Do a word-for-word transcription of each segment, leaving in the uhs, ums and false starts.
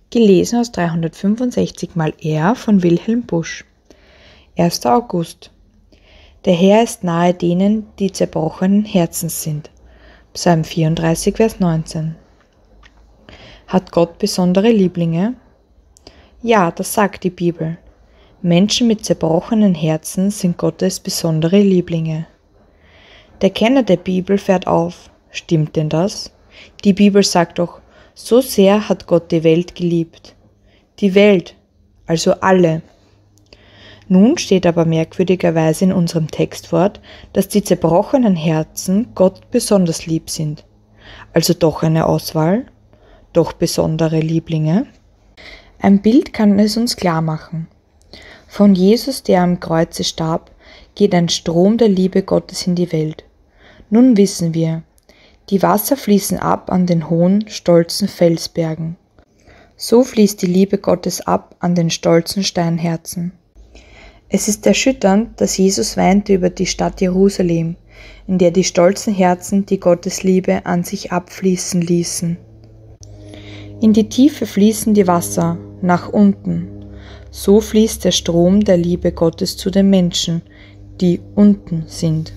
Gelesen aus dreihundertfünfundsechzig mal R von Wilhelm Busch. erster August. Der Herr ist nahe denen, die zerbrochenen Herzens sind. Psalm vierunddreißig, Vers neunzehn. Hat Gott besondere Lieblinge? Ja, das sagt die Bibel. Menschen mit zerbrochenen Herzen sind Gottes besondere Lieblinge. Der Kenner der Bibel fährt auf. Stimmt denn das? Die Bibel sagt doch, so sehr hat Gott die Welt geliebt. Die Welt, also alle. Nun steht aber merkwürdigerweise in unserem Textwort, dass die zerbrochenen Herzen Gott besonders lieb sind. Also doch eine Auswahl? Doch besondere Lieblinge? Ein Bild kann es uns klar machen. Von Jesus, der am Kreuze starb, geht ein Strom der Liebe Gottes in die Welt. Nun wissen wir, die Wasser fließen ab an den hohen, stolzen Felsbergen. So fließt die Liebe Gottes ab an den stolzen Steinherzen. Es ist erschütternd, dass Jesus weinte über die Stadt Jerusalem, in der die stolzen Herzen die Gottes Liebe an sich abfließen ließen. In die Tiefe fließen die Wasser, nach unten. So fließt der Strom der Liebe Gottes zu den Menschen, die unten sind.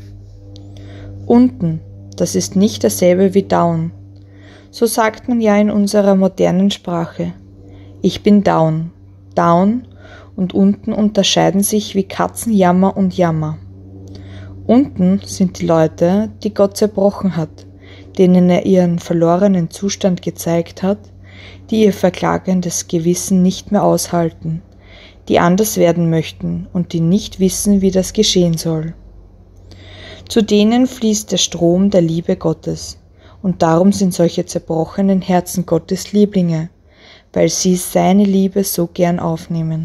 Unten, das ist nicht dasselbe wie down. So sagt man ja in unserer modernen Sprache. Ich bin down. Down und unten unterscheiden sich wie Katzenjammer und Jammer. Unten sind die Leute, die Gott zerbrochen hat, denen er ihren verlorenen Zustand gezeigt hat, die ihr verklagendes Gewissen nicht mehr aushalten, die anders werden möchten und die nicht wissen, wie das geschehen soll. Zu denen fließt der Strom der Liebe Gottes, und darum sind solche zerbrochenen Herzen Gottes Lieblinge, weil sie seine Liebe so gern aufnehmen.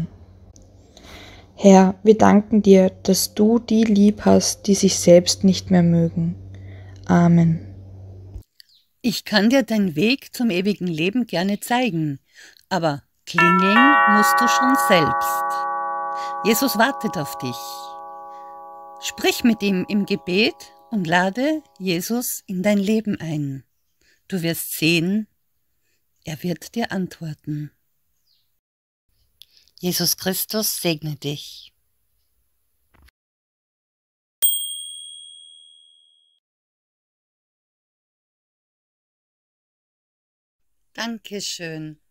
Herr, wir danken dir, dass du die lieb hast, die sich selbst nicht mehr mögen. Amen. Ich kann dir den Weg zum ewigen Leben gerne zeigen, aber klingeln musst du schon selbst. Jesus wartet auf dich. Sprich mit ihm im Gebet und lade Jesus in dein Leben ein. Du wirst sehen, er wird dir antworten. Jesus Christus segne dich. Dankeschön.